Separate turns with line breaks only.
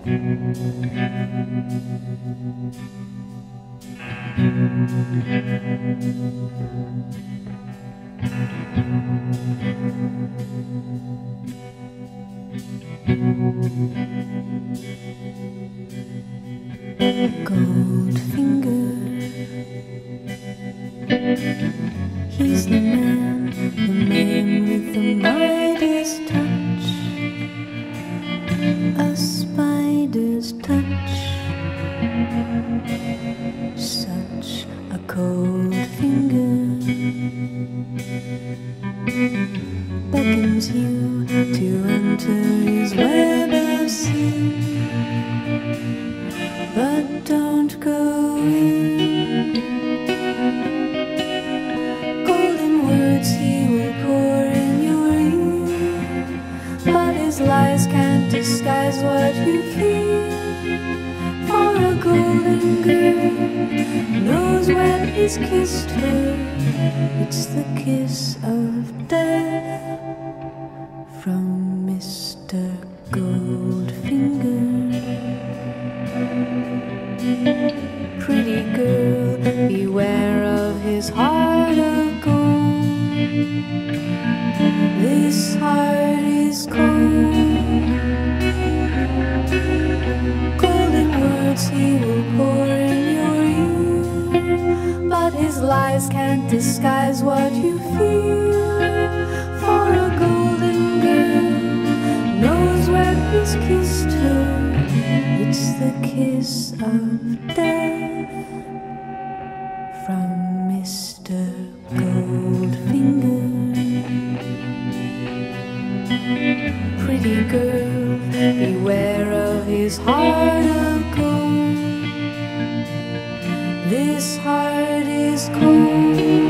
Goldfinger, he's the man with the Midas touch, a spider's touch, such a cold finger, beckons you to enter his web of sin. But don't go in. Golden words he will pour in your ear, but his lies can't disguise what you feel. For a golden girl knows when he's kissed her, it's the kiss of death from Mr. Goldfinger. Pretty girl, beware of his heart of gold. This heart is cold. Golden words he will pour in your ear, but his lies can't disguise what you feel. For a golden girl knows when he's kissed her, it's the kiss of death from Mr. Goldfinger. Pretty girl, beware of his heart of gold. This heart is cold.